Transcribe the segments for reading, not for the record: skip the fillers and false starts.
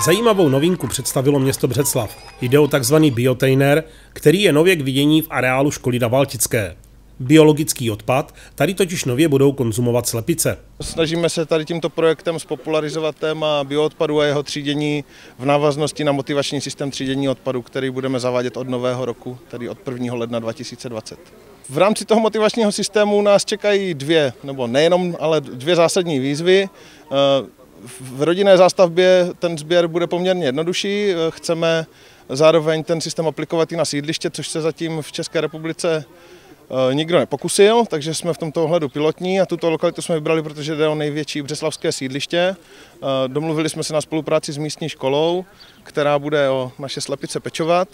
Zajímavou novinku představilo město Břeclav. Jde o takzvaný biotejner, který je nově k vidění v areálu školy na Valtické. Biologický odpad tady totiž nově budou konzumovat slepice. Snažíme se tady tímto projektem spopularizovat téma bioodpadu a jeho třídění v návaznosti na motivační systém třídění odpadu, který budeme zavádět od nového roku, tedy od 1. ledna 2020. V rámci toho motivačního systému nás čekají dvě zásadní výzvy. V rodinné zástavbě ten sběr bude poměrně jednodušší. Chceme zároveň ten systém aplikovat i na sídliště, což se zatím v České republice nikdo nepokusil, takže jsme v tomto ohledu pilotní a tuto lokalitu jsme vybrali, protože jde o největší břeclavské sídliště. Domluvili jsme se na spolupráci s místní školou, která bude o naše slepice pečovat.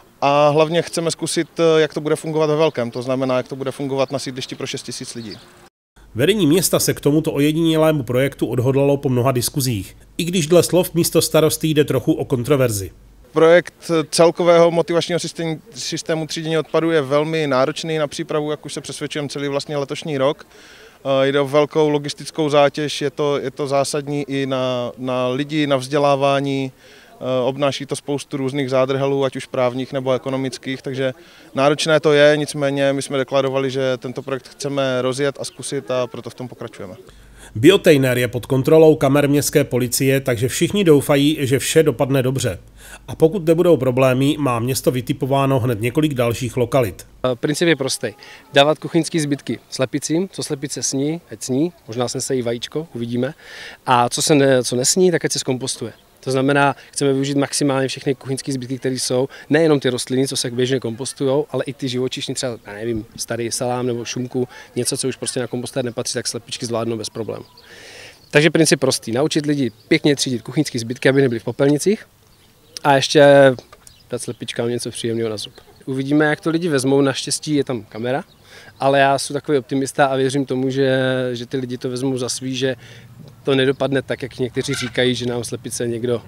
A hlavně chceme zkusit, jak to bude fungovat ve velkém, to znamená, jak to bude fungovat na sídlišti pro 6 000 lidí. Vedení města se k tomuto ojedinělému projektu odhodlalo po mnoha diskuzích, i když dle slov místostarosty jde trochu o kontroverzi. Projekt celkového motivačního systému třídění odpadu je velmi náročný na přípravu, jak už se přesvědčujeme celý vlastně letošní rok. Jde o velkou logistickou zátěž, je to zásadní i na lidi, na vzdělávání. Obnáší to spoustu různých zádrhelů, ať už právních nebo ekonomických, takže náročné to je, nicméně my jsme deklarovali, že tento projekt chceme rozjet a zkusit a proto v tom pokračujeme. Biotejner je pod kontrolou kamer městské policie, takže všichni doufají, že vše dopadne dobře. A pokud nebudou problémy, má město vytipováno hned několik dalších lokalit. Princip je prostý. Dávat kuchyňské zbytky slepicím, co slepice sní, ať sní, možná snese i vajíčko, uvidíme. A co nesní, tak ať se zkompostuje. To znamená, chceme využít maximálně všechny kuchyňské zbytky, které jsou, nejenom ty rostliny, co se běžně kompostují, ale i ty živočišní, třeba, starý salám nebo šunku, něco, co už prostě na kompostér nepatří, tak slepičky zvládnou bez problémů. Takže princip prostý, naučit lidi pěkně třídit kuchyňské zbytky, aby nebyly v popelnicích a ještě dát slepičkám něco příjemného na zub. Uvidíme, jak to lidi vezmou, naštěstí je tam kamera, ale já jsem takový optimista a věřím tomu, že ty lidi to vezmou za svý, že to nedopadne tak, jak někteří říkají, že nám slepice někdo,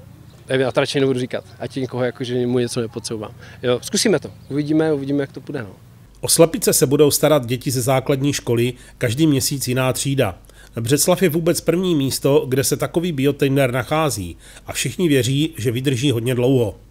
já to radši nebudu říkat, ať někoho že mu něco nepodsouvám. Jo, zkusíme to, uvidíme, jak to půjde. No. O slepice se budou starat děti ze základní školy, každý měsíc jiná třída. Břeclav je vůbec první místo, kde se takový biotejner nachází a všichni věří, že vydrží hodně dlouho.